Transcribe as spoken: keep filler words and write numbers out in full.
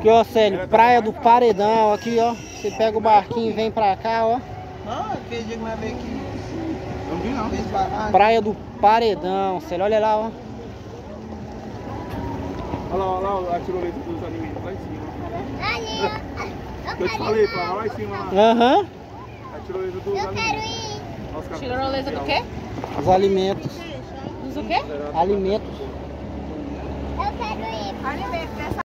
Aqui, ó, Célio, Praia do Paredão, aqui, ó. Você pega o barquinho e vem pra cá, ó. Não, aquele dia que nós veio aqui. Não vi não. Praia do Paredão, Célio, olha lá, ó. Olha lá, olha lá a tirolesa dos alimentos lá em cima. Eu te falei, pra lá em cima lá. Aham. A tirolesa dos alimentos. Tirolesa do quê? Os alimentos. Dos o quê? Alimentos. Eu quero ir. Alimento.